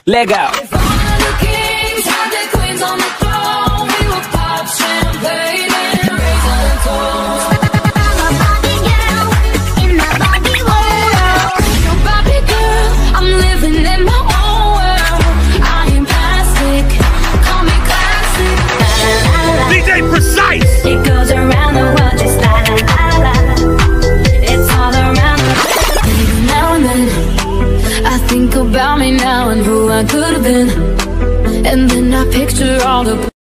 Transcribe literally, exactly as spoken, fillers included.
Let go. If all of the kings had their queens on the throne, we would pop champagne and raise our toast. I'm a Barbie girl in my Barbie world. So Barbie girl, I'm living in my own world. I am plastic, call me classic. La, la, la. D J Precise. It goes around the world just la la la la. It's all around the world. Now and then I think about me now and who I could have been, and then I picture all the